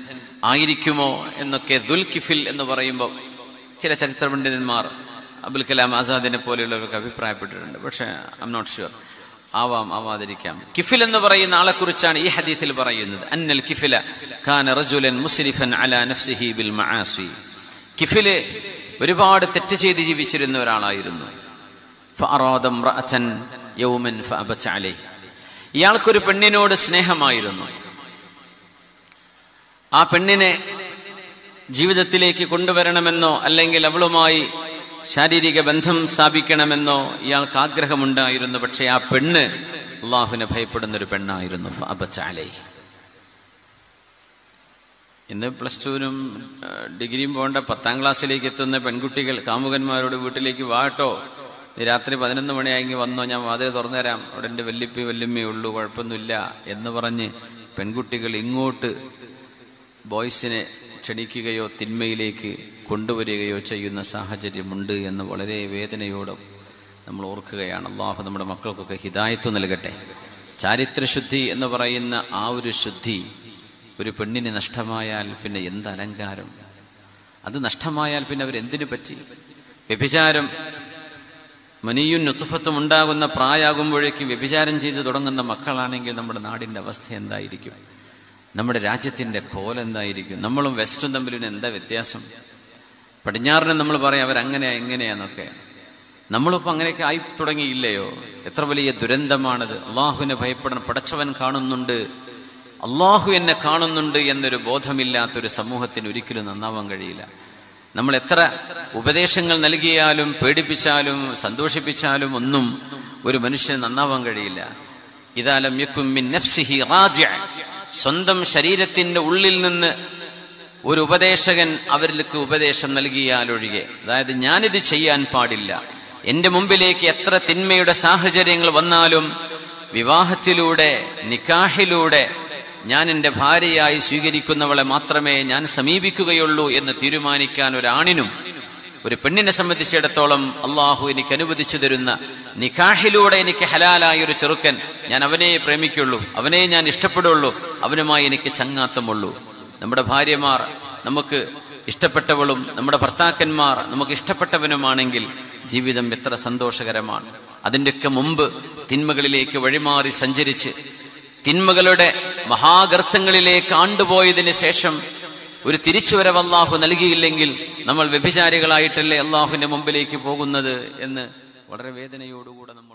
ആയിരിക്കുമോ എന്നൊക്കെ ദുൽകിഫിൽ എന്ന് പറയുമ്പോൾ ചില ചരിത്ര പണ്ഡിതന്മാർ അബുൽ കലാം ആസാദിനെ പോലെയുള്ളവർക്ക് അഭിപ്രായപ്പെട്ടിട്ടുണ്ട്. പക്ഷെ ഐ എം നോട്ട് ഷുവർ. ആവാതിരിക്കാം. കിഫിൽ എന്ന് പറയുന്ന ആളെ കുറിച്ചാണ് ഈ ഹദീത്തിൽ പറയുന്നത്. അന്നൽ കിഫില കാന റജുലൻ മുസ്രിഫൻ അലാ നഫ്സിഹി ബിൽ മആസി. കിഫില് ഒരുപാട് തെറ്റ് ചെയ്ത് ജീവിച്ചിരുന്ന ഒരാളായിരുന്നു. ഫഅറാദ ഇംറഅതൻ യൗമൻ ഫഅബത അലൈഹി. ഇയാൾക്കൊരു പെണ്ണിനോട് സ്നേഹമായിരുന്നു. ആ പെണ്ണിനെ ജീവിതത്തിലേക്ക് കൊണ്ടുവരണമെന്നോ അല്ലെങ്കിൽ അവളുമായി ശാരീരിക ബന്ധം സ്ഥാപിക്കണമെന്നോ ഇയാൾക്ക് ആഗ്രഹമുണ്ടായിരുന്നു. പക്ഷെ ആ പെണ്ണ് അള്ളാഹുവിനെ ഭയപ്പെടുന്നൊരു പെണ്ണായിരുന്നു. ഫഅബത അലൈഹി. ഇന്ന് പ്ലസ് ടുവിനും ഡിഗ്രിയും പോകേണ്ട 10ാം ക്ലാസ്സിലേക്ക് എത്തുന്ന പെൺകുട്ടികൾ കാമുകന്മാരോട് വീട്ടിലേക്ക് വാട്ടോ, രാത്രി 11 മണിയായെങ്കിൽ വന്നോ, ഞാൻ വാതിൽ തുറന്നു തരാം, അവിടെ എൻ്റെ വല്യമ്മേ ഉള്ളൂ, കുഴപ്പമൊന്നുമില്ല എന്ന് പറഞ്ഞ് പെൺകുട്ടികൾ ഇങ്ങോട്ട് ബോയ്സിനെ ക്ഷണിക്കുകയോ തിന്മയിലേക്ക് കൊണ്ടുവരികയോ ചെയ്യുന്ന സാഹചര്യമുണ്ട് എന്ന് വളരെ വേദനയോടെ നമ്മൾ ഓർക്കുകയാണ്. അള്ളാഹു നമ്മുടെ മക്കൾക്കൊക്കെ ഹിദായത്ത് നൽകട്ടെ. ചാരിത്രശുദ്ധി എന്ന് പറയുന്ന ആ ഒരു ശുദ്ധി ഒരു പെണ്ണിന് നഷ്ടമായാൽ പിന്നെ എന്ത് അലങ്കാരം! അത് നഷ്ടമായാൽ പിന്നെ അവരെന്തിനു പറ്റി? വ്യഭിചാരം മനിയും നുത്ഫത്തും ഉണ്ടാകുന്ന പ്രായമാകുമ്പോഴേക്കും വ്യഭിചാരം ചെയ്ത് തുടങ്ങുന്ന മക്കളാണെങ്കിൽ നമ്മുടെ നാടിൻ്റെ അവസ്ഥ എന്തായിരിക്കും? നമ്മുടെ രാജ്യത്തിൻ്റെ കോലെന്തായിരിക്കും? നമ്മളും വെസ്റ്റും തമ്മിൽ എന്താ വ്യത്യാസം? പടിഞ്ഞാറിന് നമ്മൾ പറയാം അവരങ്ങനെയാ ഇങ്ങനെയാന്നൊക്കെ. നമ്മളിപ്പോൾ അങ്ങനെയൊക്കെ ആയി തുടങ്ങിയില്ലയോ? എത്ര വലിയ ദുരന്തമാണത്! അള്ളാഹുവിനെ ഭയപ്പെടണം. പടച്ചവൻ കാണുന്നുണ്ട്, അള്ളാഹു എന്നെ കാണുന്നുണ്ട് എന്നൊരു ബോധമില്ലാത്തൊരു സമൂഹത്തിന് ഒരിക്കലും നന്നാവാൻ കഴിയില്ല. നമ്മൾ എത്ര ഉപദേശങ്ങൾ നൽകിയാലും പേടിപ്പിച്ചാലും സന്തോഷിപ്പിച്ചാലും ഒന്നും ഒരു മനുഷ്യന് നന്നാവാൻ കഴിയില്ല. ഇദാ ലം യകും മിൻ നഫ്സിഹി റാജിഅ. സ്വന്തം ശരീരത്തിന്റെ ഉള്ളിൽ നിന്ന് ഒരു ഉപദേശകൻ അവരിലേക്ക് ഉപദേശം നൽകിയാലൊഴികെ, അതായത് ഞാനിത് ചെയ്യാൻ പാടില്ല, എൻ്റെ മുമ്പിലേക്ക് എത്ര തിന്മയുടെ സാഹചര്യങ്ങൾ വന്നാലും വിവാഹത്തിലൂടെ നിക്കാഹിലൂടെ ഞാൻ എൻ്റെ ഭാര്യയായി സ്വീകരിക്കുന്നവളെ മാത്രമേ ഞാൻ സമീപിക്കുകയുള്ളൂ എന്ന് തീരുമാനിക്കാൻ ഒരാണിനും ഒരു പെണ്ണിനെ സംബന്ധിച്ചിടത്തോളം അള്ളാഹു എനിക്ക് അനുവദിച്ചു തരുന്ന നിക്കാഹിലൂടെ എനിക്ക് ഹലാലായ ഒരു ചെറുക്കൻ, ഞാൻ അവനെ പ്രേമിക്കുള്ളൂ, അവനെ ഞാൻ ഇഷ്ടപ്പെടുള്ളൂ, അവനുമായി എനിക്ക് ചങ്ങാത്തമുള്ളൂ. നമ്മുടെ ഭാര്യമാർ നമുക്ക് ഇഷ്ടപ്പെട്ടവളും നമ്മുടെ ഭർത്താക്കന്മാർ നമുക്ക് ഇഷ്ടപ്പെട്ടവനുമാണെങ്കിൽ ജീവിതം എത്ര സന്തോഷകരമാണ്. അതിൻ്റെയൊക്കെ മുമ്പ് തിന്മകളിലേക്ക് വഴിമാറി സഞ്ചരിച്ച് തിന്മകളുടെ മഹാഗർത്തങ്ങളിലേക്ക് ആണ്ടുപോയതിന് ശേഷം ഒരു തിരിച്ചുവരവ് അള്ളാഹു നൽകിയില്ലെങ്കിൽ നമ്മൾ വ്യഭിചാരികളായിട്ടല്ലേ അള്ളാഹുവിന്റെ മുമ്പിലേക്ക് പോകുന്നത് എന്ന് വളരെ വേദനയോടുകൂടെ നമ്മൾ